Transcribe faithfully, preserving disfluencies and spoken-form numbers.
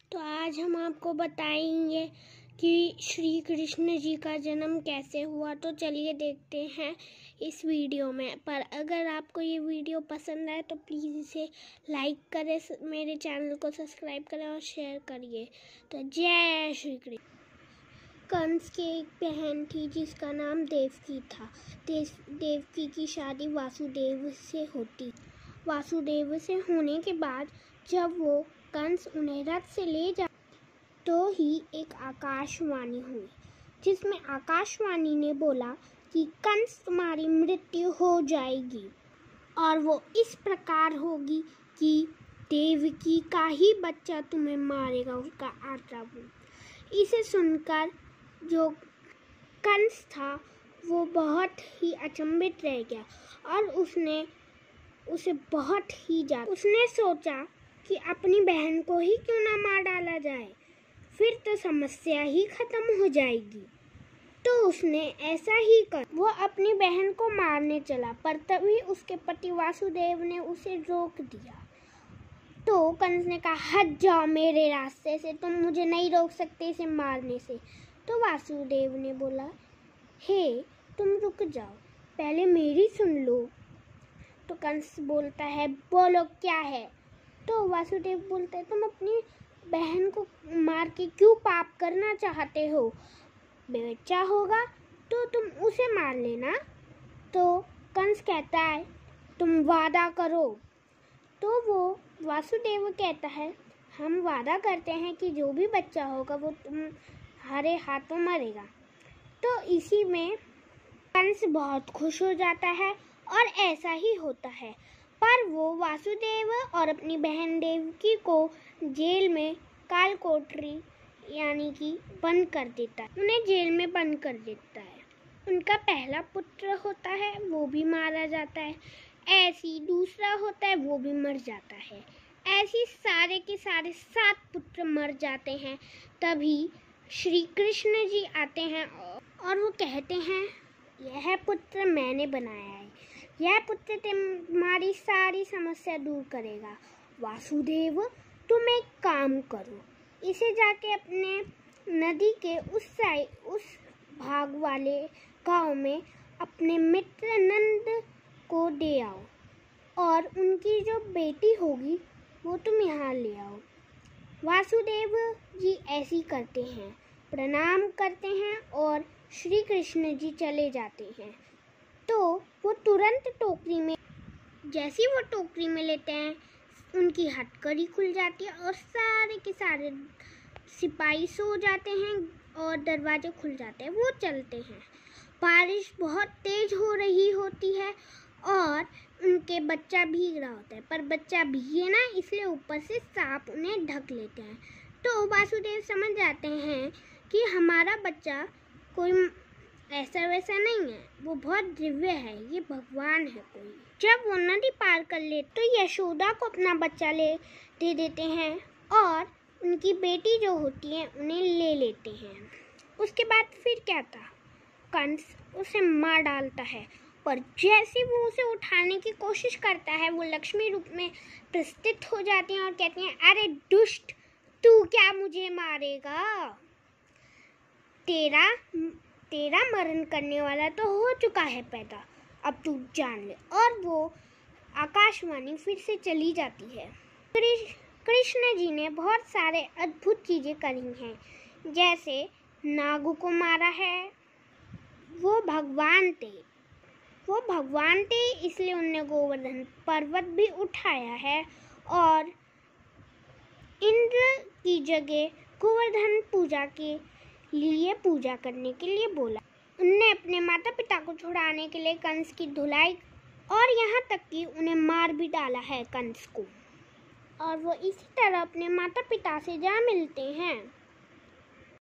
तो आज हम आपको बताएंगे कि श्री कृष्ण जी का जन्म कैसे हुआ। तो चलिए देखते हैं इस वीडियो में। पर अगर आपको ये वीडियो पसंद आए तो प्लीज़ इसे लाइक करें, मेरे चैनल को सब्सक्राइब करें और शेयर करिए। तो जय श्री कृष्ण। कंस की एक बहन थी जिसका नाम देवकी था। देव देवकी की शादी वासुदेव से होती। वासुदेव से होने के बाद जब वो कंस उन्हें रथ से ले जा तो ही एक आकाशवाणी हुई, जिसमें आकाशवाणी ने बोला कि कंस तुम्हारी मृत्यु हो जाएगी और वो इस प्रकार होगी कि देवकी का ही बच्चा तुम्हें मारेगा, उसका आत्मारूप। इसे सुनकर जो कंस था वो बहुत ही अचंभित रह गया और उसने उसे बहुत ही ज्यादा उसने सोचा कि अपनी बहन को ही क्यों ना मार डाला जाए, फिर तो समस्या ही खत्म हो जाएगी। तो उसने ऐसा ही कर वो अपनी बहन को मारने चला, पर तभी उसके पति वासुदेव ने उसे रोक दिया। तो कंस ने कहा, हट जाओ मेरे रास्ते से, तुम मुझे नहीं रोक सकते इसे मारने से। तो वासुदेव ने बोला, हे तुम रुक जाओ, पहले मेरी सुन लो। तो कंस बोलता है, बोलो क्या है। तो वासुदेव बोलते हैं, तुम अपनी बहन को मार के क्यों पाप करना चाहते हो? बच्चा होगा तो तुम उसे मार लेना। तो कंस कहता है, तुम वादा करो। तो वो वासुदेव कहता है, हम वादा करते हैं कि जो भी बच्चा होगा वो तुम्हारे हाथों मरेगा। तो इसी में कंस बहुत खुश हो जाता है और ऐसा ही होता है। पर वो वासुदेव और अपनी बहन देवकी को जेल में काल कोठरी यानी कि बंद कर देता है उन्हें जेल में बंद कर देता है। उनका पहला पुत्र होता है वो भी मारा जाता है, ऐसी दूसरा होता है वो भी मर जाता है, ऐसी सारे के सारे सात पुत्र मर जाते हैं। तभी श्री कृष्ण जी आते हैं और वो कहते हैं, यह पुत्र मैंने बनाया है, यह पुत्र तुम्हारी सारी समस्या दूर करेगा। वासुदेव तुम एक काम करो, इसे जाके अपने नदी के उस साइड उस भाग वाले गांव में अपने मित्र नंद को दे आओ और उनकी जो बेटी होगी वो तुम यहाँ ले आओ। वासुदेव जी ऐसी करते हैं, प्रणाम करते हैं और श्री कृष्ण जी चले जाते हैं। तो वो तुरंत टोकरी में जैसी वो टोकरी में लेते हैं उनकी हथकड़ी खुल जाती है और सारे के सारे सिपाही सो जाते हैं और दरवाजे खुल जाते हैं। वो चलते हैं, बारिश बहुत तेज हो रही होती है और उनके बच्चा भीग रहा होता है, पर बच्चा भीगे ना इसलिए ऊपर से सांप उन्हें ढक लेते हैं। तो वासुदेव समझ जाते हैं कि हमारा बच्चा कोई ऐसा वैसा नहीं है, वो बहुत दिव्य है, ये भगवान है कोई। जब वो नदी पार कर ले तो यशोदा को अपना बच्चा ले दे देते हैं और उनकी बेटी जो होती है उन्हें ले लेते हैं। उसके बाद फिर क्या था, कंस उसे मार डालता है, पर जैसे वो उसे उठाने की कोशिश करता है वो लक्ष्मी रूप में प्रस्थित हो जाती हैं और कहती हैं, अरे दुष्ट, तू क्या मुझे मारेगा? तेरा तेरा मरण करने वाला तो हो चुका है पैदा, अब तू जान ले। और वो आकाशवाणी फिर से चली जाती है। कृष्ण जी ने बहुत सारे अद्भुत चीज़ें करी हैं, जैसे नागों को मारा है, वो भगवान थे वो भगवान थे इसलिए उन्होंने गोवर्धन पर्वत भी उठाया है और इंद्र की जगह गोवर्धन पूजा के लिए पूजा करने के लिए बोला। उनने अपने माता पिता को छुड़ाने के लिए कंस की धुलाई और यहाँ तक कि उन्हें मार भी डाला है कंस को, और वो इसी तरह अपने माता पिता से जा मिलते हैं।